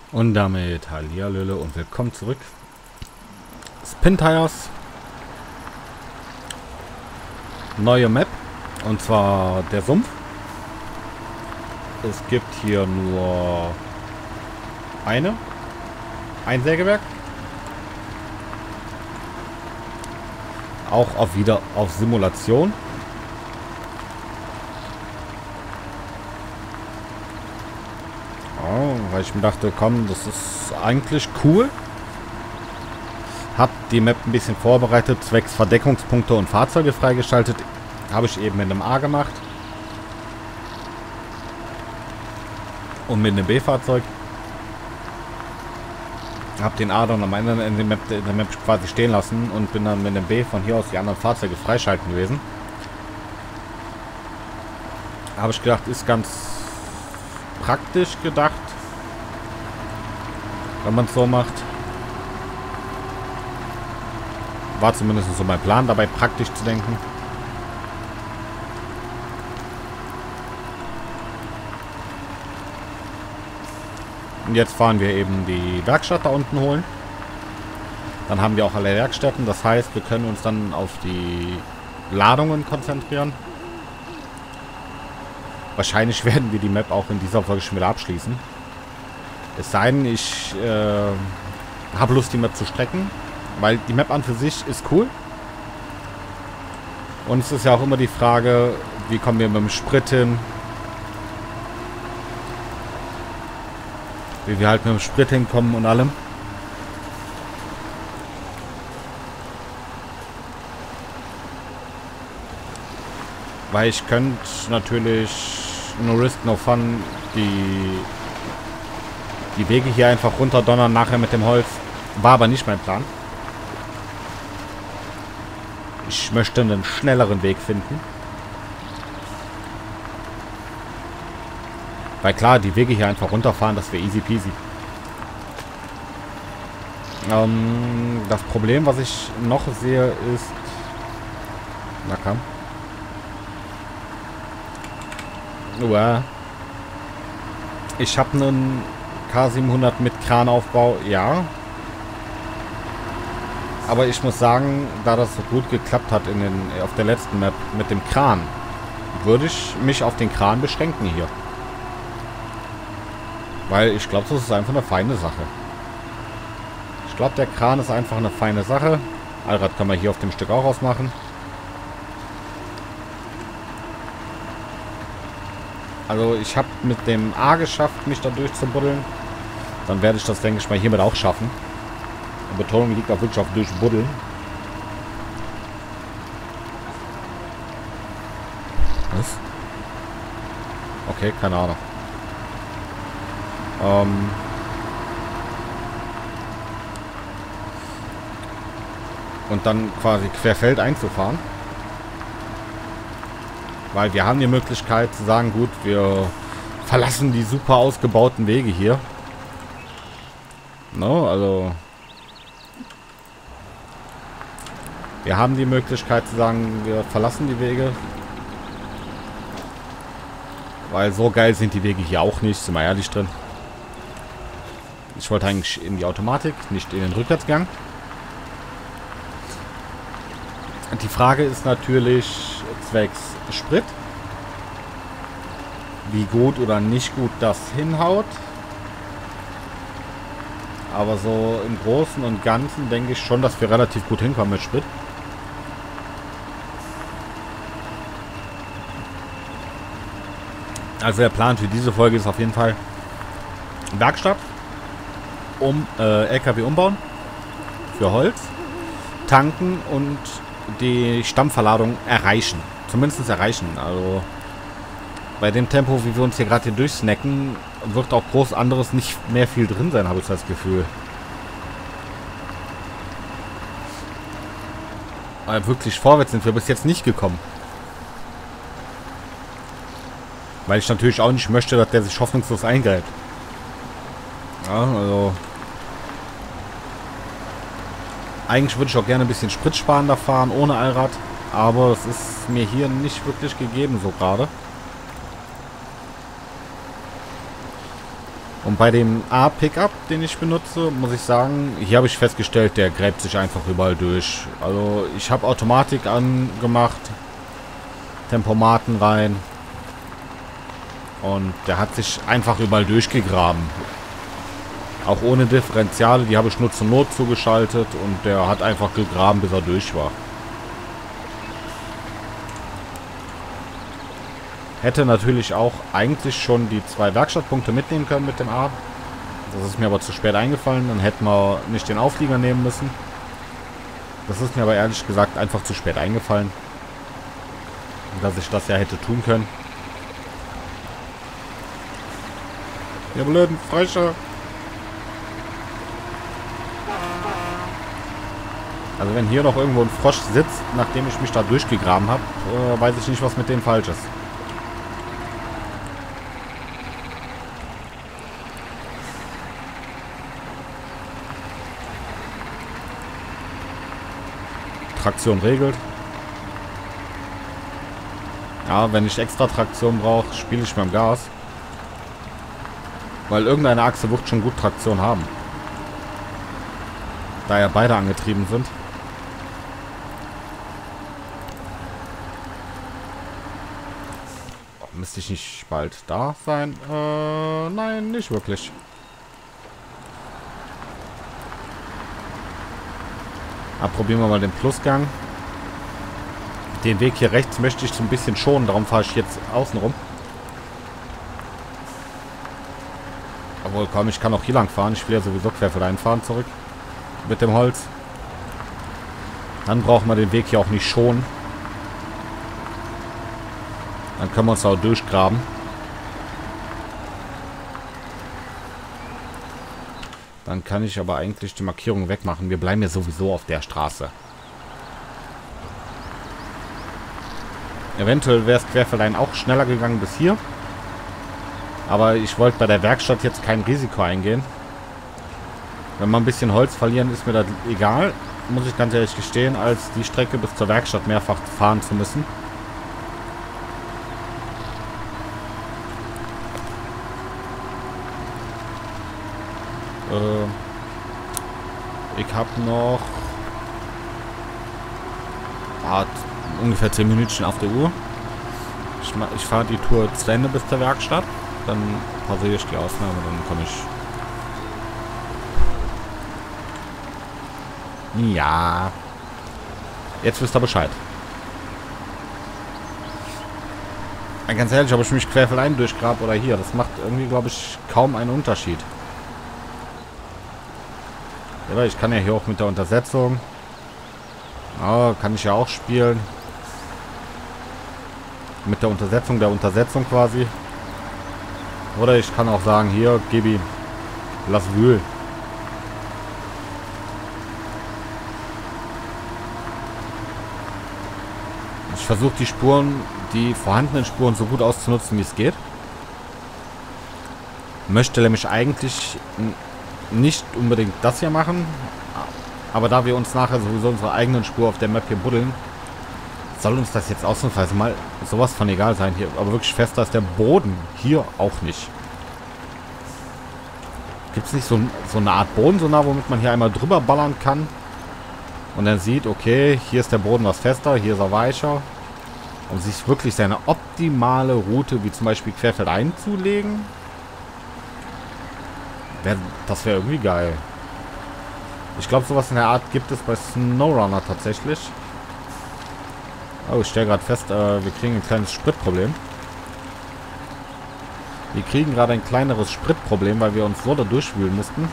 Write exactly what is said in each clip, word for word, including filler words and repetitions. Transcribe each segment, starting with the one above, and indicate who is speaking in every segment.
Speaker 1: Und damit Hallihallöle und willkommen zurück. Spintires. Neue Map. Und zwar der Sumpf. Es gibt hier nur eine. Ein Sägewerk. Auch auf wieder auf Simulation. Weil ich mir dachte, komm, das ist eigentlich cool. Hab die Map ein bisschen vorbereitet, zwecks Verdeckungspunkte und Fahrzeuge freigeschaltet. Habe ich eben mit einem A gemacht. Und mit einem B-Fahrzeug. Hab den A dann am Ende in der Map, in der Map quasi stehen lassen und bin dann mit dem B von hier aus die anderen Fahrzeuge freischalten gewesen. Habe ich gedacht, ist ganz praktisch gedacht. Wenn man es so macht. War zumindest so mein Plan, dabei praktisch zu denken. Und jetzt fahren wir eben die Werkstatt da unten holen. Dann haben wir auch alle Werkstätten. Das heißt, wir können uns dann auf die Ladungen konzentrieren. Wahrscheinlich werden wir die Map auch in dieser Folge schon wieder abschließen. Es sei denn, ich äh, habe Lust, die Map zu strecken. Weil die Map an für sich ist cool. Und es ist ja auch immer die Frage, wie kommen wir mit dem Sprit hin? Wie wir halt mit dem Sprit hinkommen und allem. Weil ich könnte natürlich no risk, no fun die, die Wege hier einfach runterdonnern nachher mit dem Holz. War aber nicht mein Plan. Ich möchte einen schnelleren Weg finden. Weil klar, die Wege hier einfach runterfahren, das wäre easy peasy. Ähm, das Problem, was ich noch sehe, ist... Na komm. Uah. Ich habe einen K siebenhundert mit Kranaufbau, ja. Aber ich muss sagen, da das so gut geklappt hat in den, auf der letzten Map mit dem Kran, würde ich mich auf den Kran beschränken hier. Weil ich glaube, das ist einfach eine feine Sache. Ich glaube, der Kran ist einfach eine feine Sache. Allrad kann man hier auf dem Stück auch ausmachen. Also ich habe mit dem A geschafft, mich da durchzubuddeln. Dann werde ich das, denke ich mal, hiermit auch schaffen. Die Betonung liegt auch wirklich auf durchbuddeln. Was? Okay, keine Ahnung. Ähm... Und dann quasi querfeld einzufahren. Weil wir haben die Möglichkeit zu sagen, gut, wir verlassen die super ausgebauten Wege hier. No, also... Wir haben die Möglichkeit zu sagen, wir verlassen die Wege. Weil so geil sind die Wege hier auch nicht, sind wir ehrlich drin. Ich wollte eigentlich in die Automatik, nicht in den Rückwärtsgang. Die Frage ist natürlich zwecks Sprit. Wie gut oder nicht gut das hinhaut. Aber so im Großen und Ganzen denke ich schon, dass wir relativ gut hinkommen mit Sprit. Also der Plan für diese Folge ist auf jeden Fall Werkstatt, um äh, L K W umbauen für Holz, tanken und die Stammverladung erreichen. Zumindest erreichen. Also bei dem Tempo, wie wir uns hier gerade hier durchsnacken, wird auch groß anderes nicht mehr viel drin sein, habe ich das Gefühl. Aber wirklich vorwärts sind wir bis jetzt nicht gekommen. Weil ich natürlich auch nicht möchte, dass der sich hoffnungslos eingreift. Ja, also... Eigentlich würde ich auch gerne ein bisschen spritsparender fahren, ohne Allrad. Aber es ist mir hier nicht wirklich gegeben, so gerade. Und bei dem A-Pickup, den ich benutze, muss ich sagen, hier habe ich festgestellt, der gräbt sich einfach überall durch. Also ich habe Automatik angemacht, Tempomaten rein und der hat sich einfach überall durchgegraben. Auch ohne Differentiale, die habe ich nur zur Not zugeschaltet und der hat einfach gegraben, bis er durch war. Hätte natürlich auch eigentlich schon die zwei Werkstattpunkte mitnehmen können mit dem A. Das ist mir aber zu spät eingefallen. Dann hätten wir nicht den Auflieger nehmen müssen. Das ist mir aber ehrlich gesagt einfach zu spät eingefallen. Dass ich das ja hätte tun können. Ihr blöden Frösche. Also wenn hier noch irgendwo ein Frosch sitzt, nachdem ich mich da durchgegraben habe, äh, weiß ich nicht, was mit denen falsch ist. Traktion regelt. Ja, wenn ich extra Traktion brauche, spiele ich mit dem Gas. Weil irgendeine Achse wird schon gut Traktion haben. Da ja beide angetrieben sind. Oh, müsste ich nicht bald da sein? Äh, nein, nicht wirklich. Ah, probieren wir mal den Plusgang. Den Weg hier rechts möchte ich so ein bisschen schonen, darum fahre ich jetzt außen rum. Obwohl, komm, ich kann auch hier lang fahren. Ich will ja sowieso querfeldein fahren zurück. Mit dem Holz. Dann brauchen wir den Weg hier auch nicht schonen. Dann können wir uns auch durchgraben. Dann kann ich aber eigentlich die Markierung wegmachen. Wir bleiben ja sowieso auf der Straße. Eventuell wäre es querfeldein auch schneller gegangen bis hier. Aber ich wollte bei der Werkstatt jetzt kein Risiko eingehen. Wenn wir ein bisschen Holz verlieren, ist mir das egal. Muss ich ganz ehrlich gestehen, als die Strecke bis zur Werkstatt mehrfach fahren zu müssen. Ich habe noch ah, ungefähr zehn Minuten auf der Uhr. Ich, ich fahre die Tour zu Ende bis zur Werkstatt. Dann pausiere ich die Aufnahme, dann komme ich. Ja. Jetzt wisst ihr Bescheid. Ganz ehrlich, ob ich mich querfeldein durchgrabe oder hier, das macht irgendwie, glaube ich, kaum einen Unterschied. Ja, ich kann ja hier auch mit der Untersetzung. Ja, kann ich ja auch spielen. Mit der Untersetzung der Untersetzung quasi. Oder ich kann auch sagen, hier, gib ihm. Lass wühlen. Ich versuche die Spuren, die vorhandenen Spuren so gut auszunutzen, wie es geht. Möchte nämlich eigentlich nicht unbedingt das hier machen, aber da wir uns nachher sowieso unsere eigenen Spur auf der Map hier buddeln, soll uns das jetzt ausnahmsweise mal sowas von egal sein hier. Aber wirklich fester ist der Boden hier auch nicht. Gibt es nicht so, so eine Art Boden, so nah, womit man hier einmal drüber ballern kann und dann sieht, okay, hier ist der Boden was fester, hier ist er weicher, um sich wirklich seine optimale Route, wie zum Beispiel querfeldein einzulegen? Das wäre irgendwie geil. Ich glaube, sowas in der Art gibt es bei SnowRunner tatsächlich. Oh, ich stelle gerade fest, äh, wir kriegen ein kleines Spritproblem. Wir kriegen gerade ein kleineres Spritproblem, weil wir uns so da durchwühlen mussten.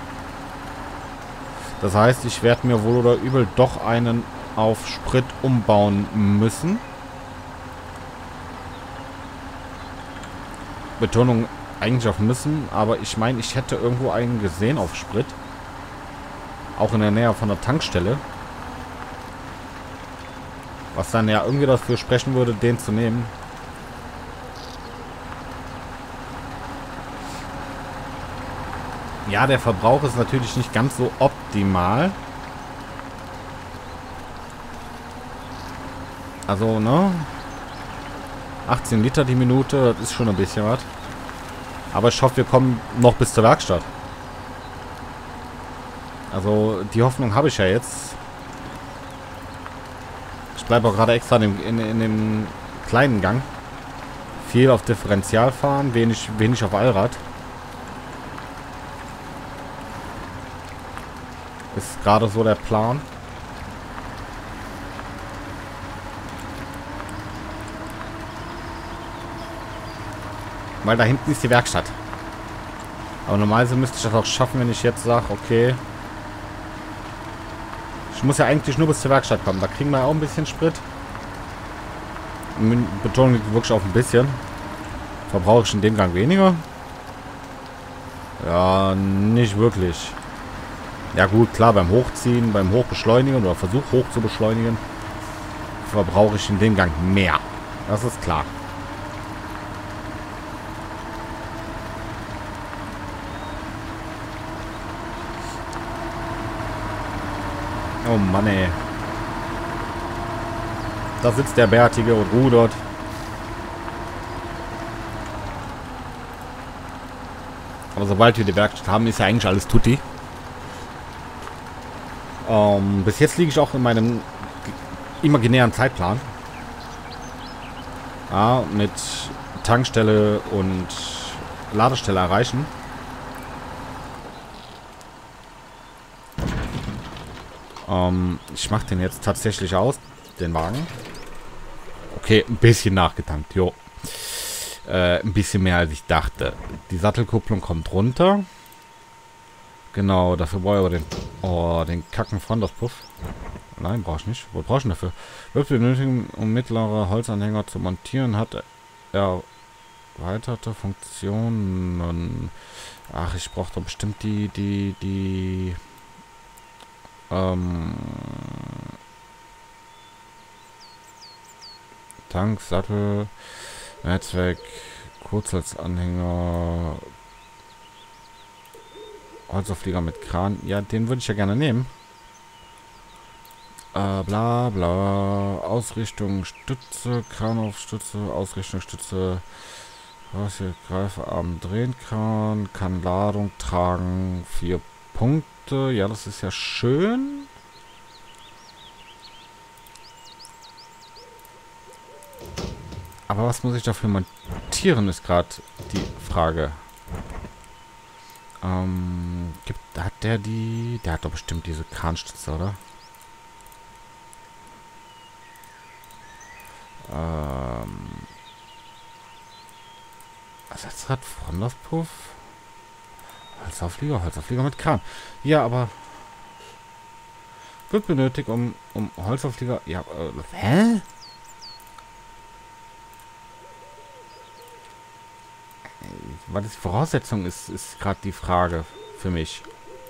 Speaker 1: Das heißt, ich werde mir wohl oder übel doch einen auf Sprit umbauen müssen. Betonung eigentlich auf müssen, aber ich meine, ich hätte irgendwo einen gesehen auf Sprit. Auch in der Nähe von der Tankstelle. Was dann ja irgendwie dafür sprechen würde, den zu nehmen. Ja, der Verbrauch ist natürlich nicht ganz so optimal. Also, ne? achtzehn Liter die Minute, das ist schon ein bisschen was. Aber ich hoffe, wir kommen noch bis zur Werkstatt. Also, die Hoffnung habe ich ja jetzt. Ich bleibe auch gerade extra in dem, in, in dem kleinen Gang. Viel auf Differential fahren, wenig, wenig auf Allrad. Ist gerade so der Plan. Weil da hinten ist die Werkstatt. Aber normalerweise müsste ich das auch schaffen, wenn ich jetzt sage, okay. Ich muss ja eigentlich nur bis zur Werkstatt kommen. Da kriegen wir auch ein bisschen Sprit. Betonung liegt wirklich auf ein bisschen. Verbrauche ich in dem Gang weniger? Ja, nicht wirklich. Ja gut, klar, beim Hochziehen, beim Hochbeschleunigen oder Versuch hoch zu beschleunigen, verbrauche ich in dem Gang mehr. Das ist klar. Oh Mann, ey. Da sitzt der Bärtige und rudert. Aber sobald wir die Werkstatt haben, ist ja eigentlich alles tutti. Ähm, bis jetzt liege ich auch in meinem imaginären Zeitplan. Ja, mit Tankstelle und Ladestelle erreichen. Ähm, ich mache den jetzt tatsächlich aus, den Wagen. Okay, ein bisschen nachgetankt, jo. Äh, ein bisschen mehr als ich dachte. Die Sattelkupplung kommt runter. Genau, dafür brauche ich aber den, oh, den Kacken von das Puff. Nein, brauche ich nicht. Wo brauche ich denn dafür? Wird benötigen, um mittlere Holzanhänger zu montieren, hat er erweiterte Funktionen. Ach, ich brauche doch bestimmt die, die, die, ähm, Tank, Sattel, Netzwerk, Kurzhalsanhänger, Holzauflieger mit Kran. Ja, den würde ich ja gerne nehmen. Äh, bla bla. Ausrichtung Stütze, Kranaufstütze, Ausrichtung Stütze. Was hier? Greifarm drehen kann. Kann Ladung tragen. Vier Punkte. Ja, das ist ja schön. Aber was muss ich dafür montieren, ist gerade die Frage. Ähm, gibt, hat der die... Der hat doch bestimmt diese Kranstütze, oder? Ähm... Ersatzrad, Frontlaufpuff. Holzauflieger, Holzauflieger mit Kran. Ja, aber... Wird benötigt, um, um Holzauflieger... Ja, äh, hä? Was die Voraussetzung ist, ist gerade die Frage für mich.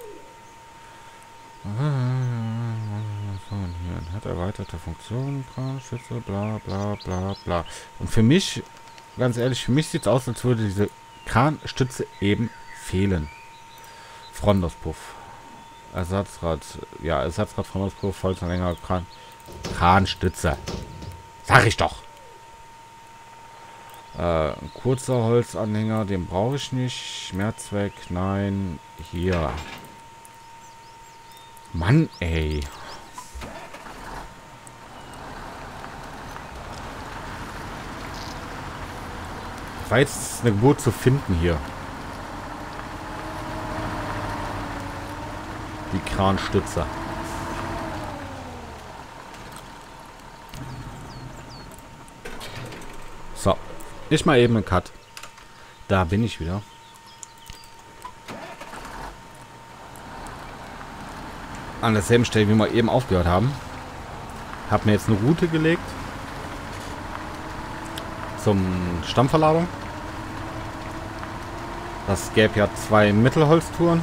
Speaker 1: Hier hat erweiterte Funktionen, Kranstütze, bla bla bla bla. Und für mich, ganz ehrlich, für mich sieht es aus, als würde diese Kranstütze eben fehlen. Frontauspuff. Ersatzrad. Ja, Ersatzrad, Frontauspuff, Holzanhänger, Kran. Kranstütze. Sag ich doch. Äh, ein kurzer Holzanhänger, den brauche ich nicht. Mehrzweck, nein. Hier. Mann, ey. War jetzt eine Geburt zu finden hier. Die Kranstütze. So. Ich mal eben einen Cut. Da bin ich wieder. An derselben Stelle, wie wir eben aufgehört haben. Hab mir jetzt eine Route gelegt. Zum Stammverladung. Das gäbe ja zwei Mittelholztouren.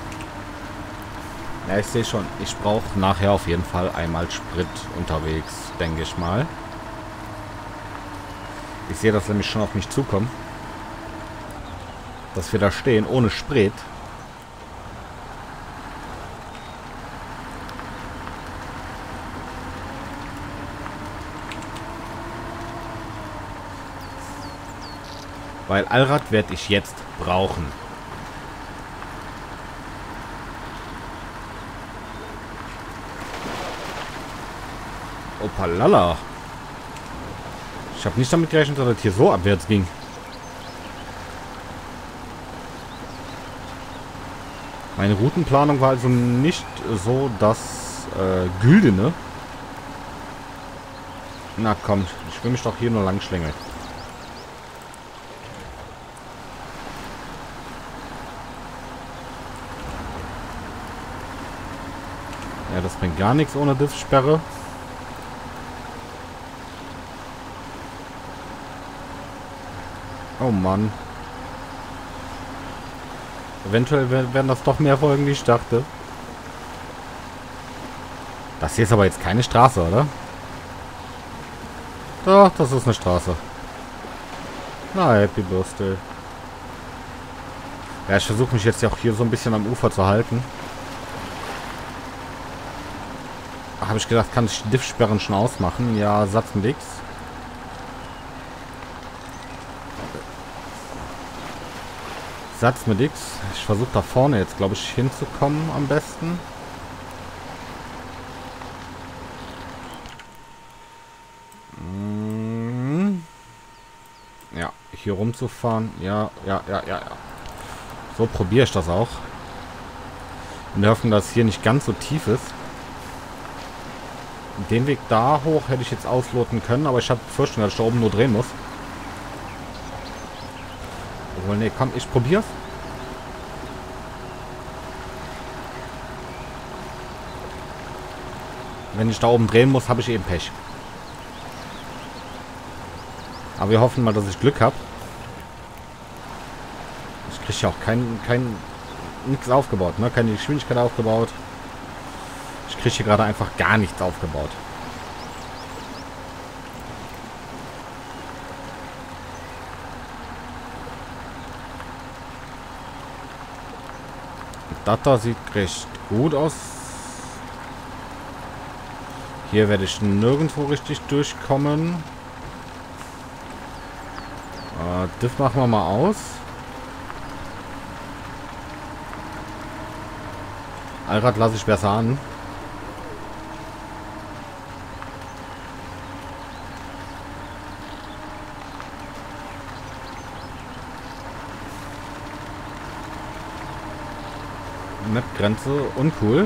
Speaker 1: Ja, ich sehe schon. Ich brauche nachher auf jeden Fall einmal Sprit unterwegs, denke ich mal. Ich sehe das nämlich schon auf mich zukommen. Dass wir da stehen, ohne Sprit. Weil Allrad werde ich jetzt brauchen. Opalala. Ich habe nicht damit gerechnet, dass das hier so abwärts ging. Meine Routenplanung war also nicht so das äh, Güldene. Na komm, ich will mich doch hier nur lang schlängeln. Ja, das bringt gar nichts ohne Diffsperre. Oh Mann. Eventuell werden das doch mehr Folgen, wie ich dachte. Das hier ist aber jetzt keine Straße, oder? Doch, das ist eine Straße. Na, Happy Birthday. Ja, ich versuche mich jetzt ja auch hier so ein bisschen am Ufer zu halten. Habe ich gedacht, kann ich die Diffsperren schon ausmachen? Ja, Satz mit X. Satz mit X. Ich versuche da vorne jetzt, glaube ich, hinzukommen am besten. Ja, hier rumzufahren. Ja, ja, ja, ja, ja. So probiere ich das auch. In der Hoffnung, dass es hier nicht ganz so tief ist. Den Weg da hoch hätte ich jetzt ausloten können, aber ich habe befürchtet, dass ich da oben nur drehen muss. Obwohl, nee, komm, ich probier's. Wenn ich da oben drehen muss, habe ich eben Pech. Aber wir hoffen mal, dass ich Glück habe. Ich kriege ja auch kein, kein nichts aufgebaut, ne? Keine Geschwindigkeit aufgebaut. Ich kriege hier gerade einfach gar nichts aufgebaut. Das da sieht recht gut aus. Hier werde ich nirgendwo richtig durchkommen. Äh, Diff machen wir mal aus. Allrad lasse ich besser an. Map-Grenze, uncool.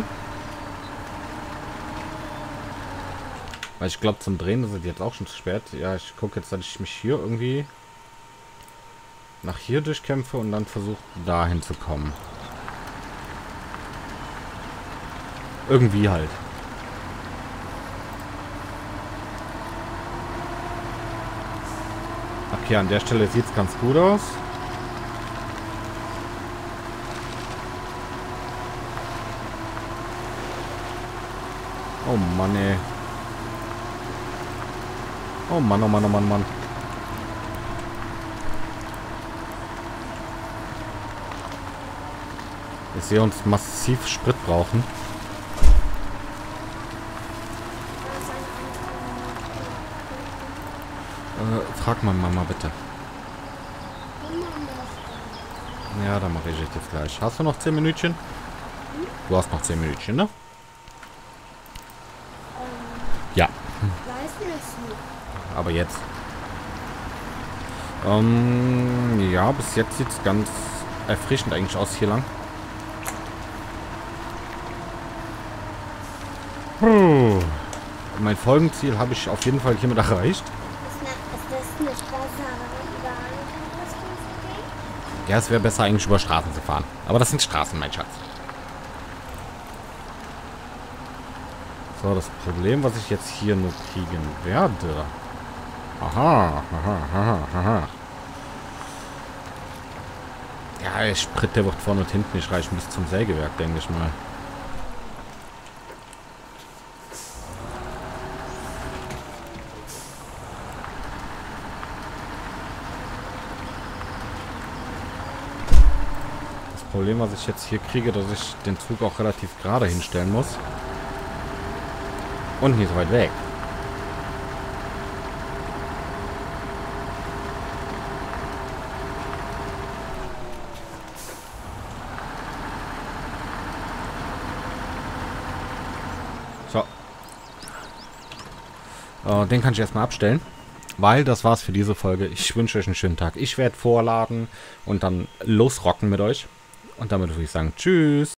Speaker 1: Weil ich glaube, zum Drehen ist es jetzt auch schon zu spät. Ja, ich gucke jetzt, dass ich mich hier irgendwie nach hier durchkämpfe und dann versuche, dahin zu kommen. Irgendwie halt. Okay, an der Stelle sieht es ganz gut aus. Oh Mann, ey. Oh Mann, oh Mann, oh Mann, Mann. Ich sehe uns massiv Sprit brauchen. Äh, frag mal Mama bitte. Ja, dann mache ich das jetzt gleich. Hast du noch zehn Minütchen? Du hast noch zehn Minütchen, ne? Ja. Aber jetzt. Ähm, ja, bis jetzt sieht es ganz erfrischend eigentlich aus hier lang. Puh. Mein Folgenziel habe ich auf jeden Fall hiermit erreicht. Ja, es wäre besser eigentlich über Straßen zu fahren. Aber das sind Straßen, mein Schatz. So, das Problem, was ich jetzt hier nur kriegen werde. Aha, aha, aha, aha. Ja, der Sprit, der wird vorne und hinten nicht reichen bis zum Sägewerk, denke ich mal. Das Problem, was ich jetzt hier kriege, dass ich den Zug auch relativ gerade hinstellen muss. Und nicht so weit weg. So. Äh, den kann ich erstmal abstellen. Weil das war's für diese Folge. Ich wünsche euch einen schönen Tag. Ich werde vorladen und dann losrocken mit euch. Und damit würde ich sagen, tschüss.